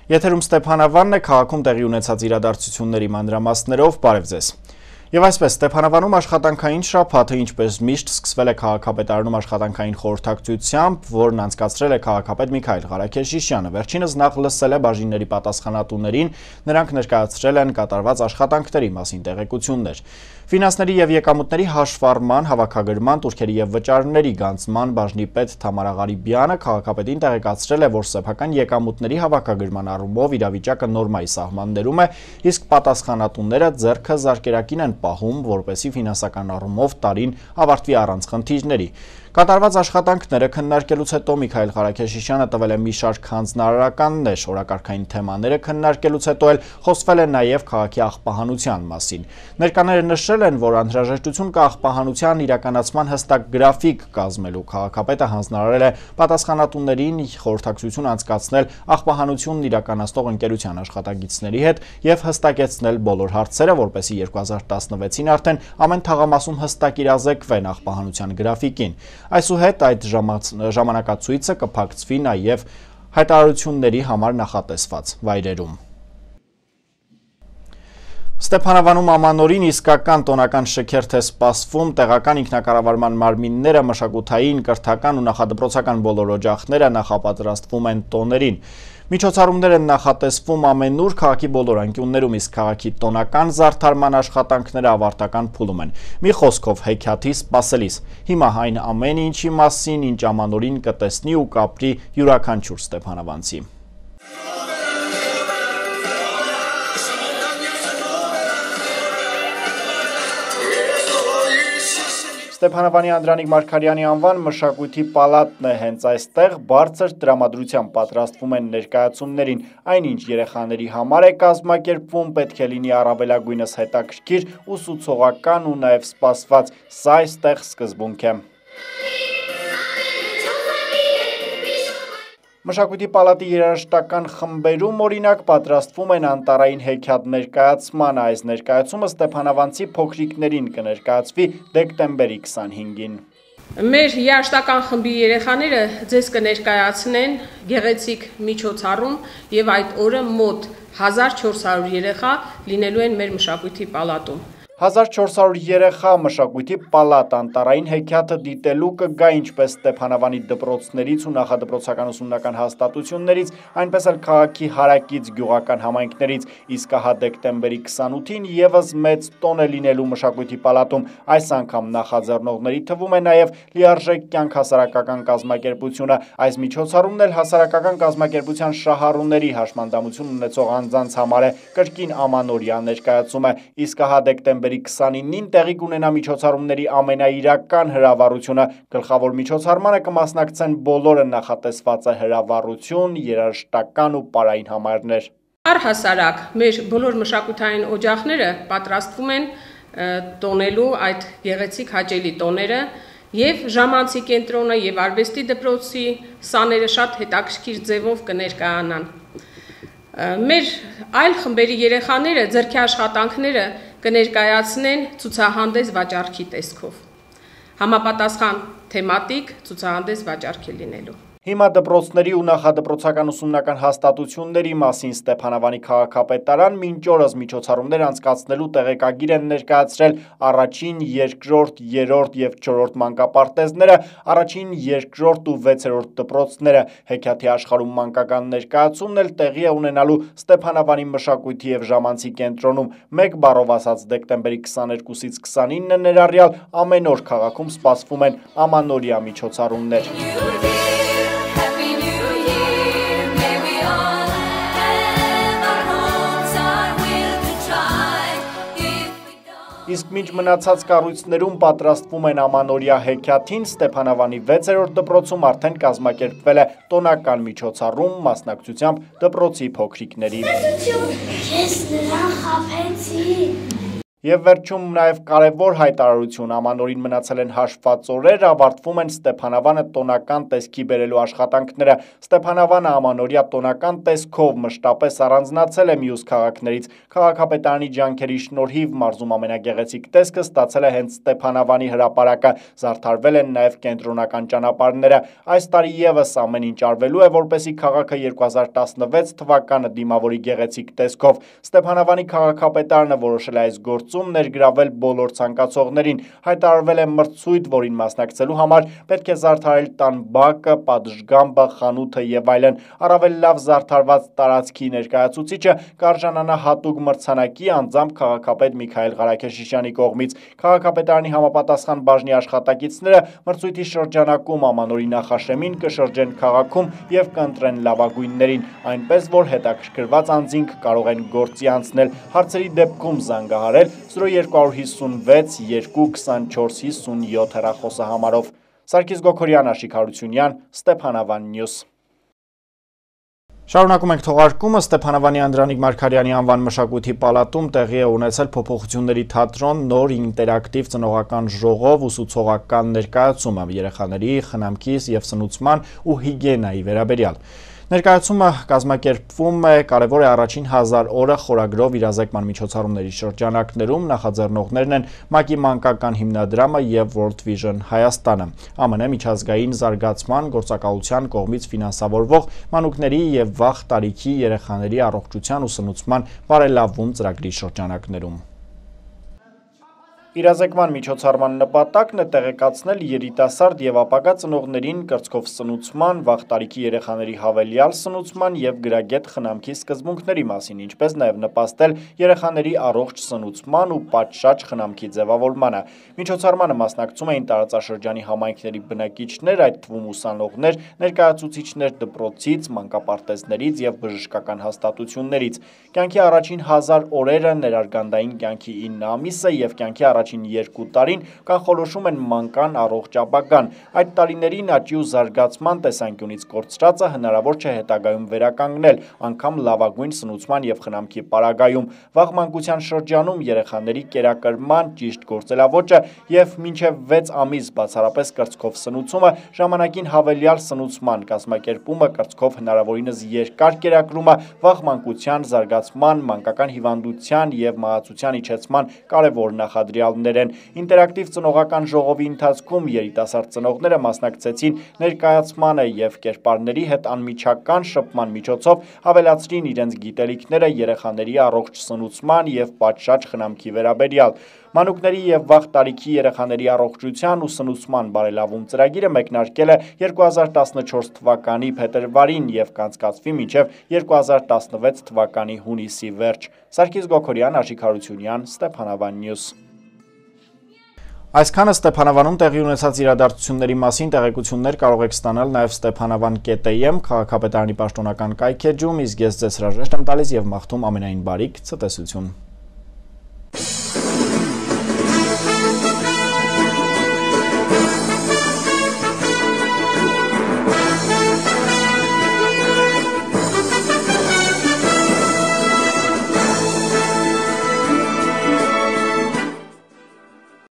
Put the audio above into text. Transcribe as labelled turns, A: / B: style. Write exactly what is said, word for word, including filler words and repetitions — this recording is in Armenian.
A: Եթերում Ստեփանավանն է, քաղաքում տեղի ունեցած իրադարձությունների մանրամասներով, բարև ձեզ։ Եվ այսպես Ստեփանավանում աշխատանքային շաբաթը ինչպես միշտ սկսվել է քաղաքապետարանում աշխատանքային խորհրդակցությամբ, որն անցկացրել է քաղաքապետ Միքայել Ղարաքեշիշյանը։ Վերջինս նախ լսել է բաժինների պատասխանատուներին, նրանք ներկայացրել են կատարված աշխատանքների մասին տեղեկություններ։ Ֆինանսների և եկամուտների հաշվառման, հավաքագրման, տուրքերի և վճարների գանձման բաժնի պետ Թամարա Ղարիբյանը քաղաքապետին տեղեկացրել է, որ սեփական եկամուտների հավաքագրման առումով իրավիճակը նորմայի սահմաններում է, իսկ պատասխանատուները ձեռքը զարկերակին են պահում, որպեսզի ֆինանսական առումով տարին ավարտվի առանց խնդիրների։ Կատարված աշխատանքները քննարկելուց հետո Միքայել Ղարաքեշիշյանը տվել է մի շարք հանձնարարականներ, օրակարգային թեմաները քննարկելուց հետո էլ խոսվել է նաև քաղաքի աղբահանության մասին։ Ներկաները նշել են, որ անհրաժեշտություն կա աղբահանության իրականացման հստակ գրաֆիկ կազմելու։ Քաղաքապետը հանձնարարել է պատասխանատուներին խորհրդակցություն անցկացնել աղբահանությունն իրականացնող ընկերության աշխատակիցների հետ և հստակեցնել բոլոր հարցերը, որպեսզի երկու հազար տասնվեցին արդեն ամեն թաղամասում հստակ իրազեկվեն աղբահանության գրաֆիկին։ Այսուհետ այդ ժամանակացույցը կփակցվի նաև հայտարարությունների համար նախատեսված վայրերում։ Ստեփանավանում ամանորին իսկական տոնական շքերթ է սպասվում, տեղական ինքնակառավարման մարմինները, մշակութային, կրթական ու նախադպրոցական բոլոր օջախները նախապատրաստվում են տոներին։ Միջոցառումներ են նախատեսվում ամենուր քաղաքի բոլոր անկյուններում, իսկ քաղաքի տոնական զարդարման աշխատանքները ավարտական փուլում են։ Մի խոսքով հեքիաթի սպասելիս։ Հիմա այն ամեն ինչի մասին, ինչ ամանորին կտեսնի ու կապրի յուրաքանչյուր ստեփանավանցի։ Ստեփանավանի Անդրանիկ Մարգարյանի անվան մշակույթի պալատն է, հենց այստեղ բարձր տրամադրությամբ պատրաստվում են ներկայացումներին, այնինչ երեխաների համար է կազմակերպվում, պետք է լինի առավելագույնս հետաքրքիր, ուսուցողական ու նաև սպասված, սա այստեղ սկզբունք է։ Մշակույթի պալատի երաժշտական խմբերում օրինակ պատրաստվում են անտառային հեքիաթ ներկայացման, այս ներկայացումը ստեփանավանցի փոքրիկներին կներկայացվի դեկտեմբերի քսանհինգին։
B: Մեր երաժշտական խմբի երեխաները ձեզ կներկայացնեն գեղեցիկ միջոցառում և այդ օրը մոտ հազար չորս հարյուր երեխա լինելու են մեր մշակույթի պալատում։
A: հազար չորս հարյուր երեխա մշակույթի պալատ անտառային հեքիաթը դիտելու կգա ինչպես Ստեփանավանի դպրոցներից ու նախադպրոցական ուսումնական հաստատություններից, այնպես էլ քաղաքի հարակից գյուղական համայնքներից, իսկ ահա դեկտեմբերի քսանութին ևս մեծ տոն է լինելու մշակույթի պալատում։ Այս անգամ նախաձեռնողների թվում է նաև լիարժեք կյանք հասարակական կազմակերպությունը։ Այս միջոցառումն էլ հասարակական կազմակերպության շահառուների հաշմանդամություն ունեցող անձանց համար է կրկին ամանորյա ներկայացումը, իսկ ահա դեկտեմբերի քսանինին տեղի կունենա միջոցառումների ամենաիրական հրավառությունը։ Գլխավոր միջոցառմանը կմասնակցեն բոլորը, նախատեսված է հրավառություն, երաժշտական ու պարային համարներ։
B: Առհասարակ մեր բոլոր մշակութային օջախները պատրաստվում են տոնելու այդ գեղեցիկ հաճելի տոները և ժամանցի կենտրոնը և արվեստի դպրոցի սաները շատ հետաքրքիր ձևով կներկայանան։ Մեր այլ խմբերի երեխաները ձեռքի աշխատանքները կներկայացնեն ցուցահանդես վաճառքի տեսքով։ Համապատասխան թեմատիկ ցուցահանդես վաճառք է լինելու։
A: Հիմա դպրոցների ու նախադպրոցական ուսումնական հաստատությունների մասին Ստեփանավանի քաղաքապետարան մինչ օրս միջոցառումներ անցկացնելու տեղեկագիր են ներկայացրել առաջին, երկրորդ, երրորդ և չորրորդ մանկապարտեզները, առաջին, երկրորդ ու վեցերորդ դպրոցները։ Հեքիաթի աշխարհում մանկական ներկայացումն էլ տեղի է ունենալու Ստեփանավանի մշակույթի և ժամանցի կենտրոնում։ Մեկ բառով ասած դեկտեմբերի քսաներկուսից քսանինը ներառյալ ամեն օր քաղաքում սպասվում են ամանորյա միջոցառումներ։ Իսկ մինչ մնացած կառույցներում պատրաստվում են ամանորյա հեքիաթին, Ստեփանավանի վեցերորդ դպրոցում արդեն կազմակերպվել է տոնական միջոցառում մասնակցությամբ դպրոցի փոքրիկների։
C: Ես նրան խաբեցի։
A: Եվ վերջում նաև կարևոր հայտարարություն ամանորին մնացել են հաշվված օրեր, ավարտվում են Ստեփանավանը տոնական տեսքի բերելու աշխատանքները։ Ստեփանավանը ամանորյա տոնական տեսքով մշտապես առանձնացել է մյուս քաղաքներից։ Քաղաքապետարանի ջանքերի շնորհիվ մարզում ամենագեղեցիկ տեսքը ստացել է հենց Ստեփանավանի հրապարակը, զարդարվել են նաև կենտրոնական ճանապարհները։ Այս տարի եւս ամեն ինչ արվելու է, որպեսզի քաղաքը երկու հազար տասնվեց թվականը դիմավորի գեղեցիկ տեսքով։ Ստեփանավանի քաղաքապետարանը որոշել է այս գործ ներգրավել բոլոր ցանկացողներին, հայտարարվել է մրցույթ, որին մասնակցելու համար պետք է զարդարել տան բակը, պատշգամբը, խանութը եւ այլն։ Առավել լավ զարդարված տարածքի ներկայացուցիչը կարժանանա հատուկ մրցանակի անձամբ քաղաքապետ Միքայել Ղարաքեշիշյանի կողմից։ Քաղաքապետարանի համապատասխան բաժնի աշխատակիցները մրցույթի շրջանակում ամանորի նախաշեմին կշրջեն քաղաքում եւ կընտրեն լավագույններին, այնպես որ հետաքրքրված անձինք կարող են գործի անցնել։ Հարցերի դեպքում զանգահարել զրո երկու հիսունվեց երկու քսանչորս հիսունյոթ հեռախոսահամարով։ Սարգիս Գոքորյան, Աշիկ Հարությունյան, Ստեփանավան Նյուս։ Շարունակում ենք թողարկումը։ Ստեփանավանի Անդրանիկ Մարգարյանի անվան մշակույթի պալատում տեղի է ունեցել փոփոխությունների թատրոն նոր ինտերակտիվ ծնողական ժողով ուսուցողական ներկայացումը երեխաների խնամքի եւ սնուցման ու հիգիենայի վերաբերյալ։ Ներկայացումը կազմակերպվում է կարևոր է առաջին հազար օրը խորագրով իրազեկման միջոցառումների շրջանակներում, նախաձեռնողներն են ՄԱԿ-ի մանկական հիմնադրամը եւ World Vision Հայաստանը, ԱՄՆ միջազգային զարգացման գործակալության կողմից ֆինանսավորվող մանուկների եւ վաղ տարիքի երեխաների առողջության ու սնուցման բարելավում ծրագրի շրջանակներում։ Իրազեկման միջոցառման նպատակն է տեղեկացնել երիտասարդ եւ ապագա ծնողներին կրծքով սնուցման, վաղ տարիքի երեխաների հավելյալ սնուցման եւ գրագետ խնամքի սկզբունքների մասին, ինչպես նաեւ նպաստել երեխաների առողջ սնուցման ու պատշաճ խնամքի ձևավորմանը։ Միջոցառմանը մասնակցում էին տարածաշրջանի համայնքների բնակիչներ, այդ թվում ուսանողներ, ներկայացուցիչներ դպրոցից, մանկապարտեզներից եւ բժշկական հաստատություններից։ Կյանքի առաջին հազար օրերը, ներարգանդային կյանքի ինը ամիսը եւ կյանքի առաջին երկու տարին կանխորոշում են մանկան առողջ ապագան։ Այդ տարիներին աճի ու զարգացման տեսանկյունից կորցրածը հնարավոր չէ հետագայում վերականգնել, անգամ լավագույն սնուցման եւ խնամքի պարագայում։ Վաղ մանկության շրջանում երեխաների կերակրման ճիշտ գործելավոճը եւ մինչեւ վեց ամիս բացառապես կրծքով սնուցումը, ժամանակին հավելյալ սնուցման կազմակերպումը, կրծքով հնարավորինս երկար կերակրումը վաղ մանկության զարգացման, մանկական հիվանդության եւ մահացության իջեցման կարևոր նախադրյալներ են։ Ինտերակտիվ ծնողական ժողովի ընթացքում երիտասարդ ծնողները մասնակցեցին ներկայացմանը եւ կերպարների հետ անմիջական շփման միջոցով ավելացրին իրենց գիտելիքները երեխաների առողջ սնուցման եւ պատշաճ խնամքի վերաբերյալ։ Մանուկների եւ վաղ տարիքի երեխաների առողջության ու սնուցման բարելավում ծրագիրը մեկնարկել է երկու հազար տասնչորս թվականի փետրվարին եւ կանցկացվի մինչեւ երկու հազար տասնվեց թվականի հունիսի վերջ։ Սարգիս Գոքորյան, Աշիկ Հարությունյան, Ստեփանավան Նյուս։ Այսքանը Ստեփանավանում տեղի ունեցած իրադարձությունների մասին տեղեկություններ կարող եք ստանալ նաև Ստեփանավան կետ եմ քաղաքապետարանի պաշտոնական կայքեջում, իսկ ես ձեզ հրաժեշտ եմ տալիս եւ մաղթում ամենայն բարիք, ցտեսություն։